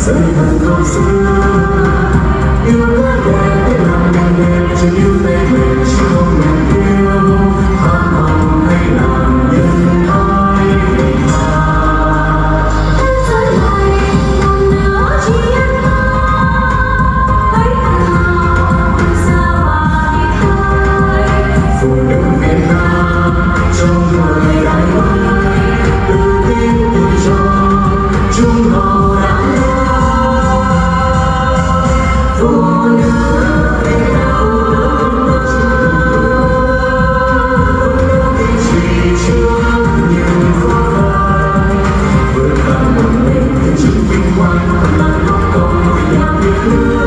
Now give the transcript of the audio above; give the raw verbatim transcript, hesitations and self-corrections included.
dây hận không xưa yêu quá đẹp để làm nàng đẹp chỉ yêu tay mềm chứ không nàng yêu tham vọng hay làm nhân ai vì ta trở lại một nửa chỉ anh ta thấy nào xa mà đi tới phụ nữ Việt Nam trong người đại ơi từ tim tự do chung hầu đáng phụ nữ Việt Nam chỉ chưa nhiều khó khăn vượt qua một mình chứng vinh quang là góc công vì nhà Việt Nam.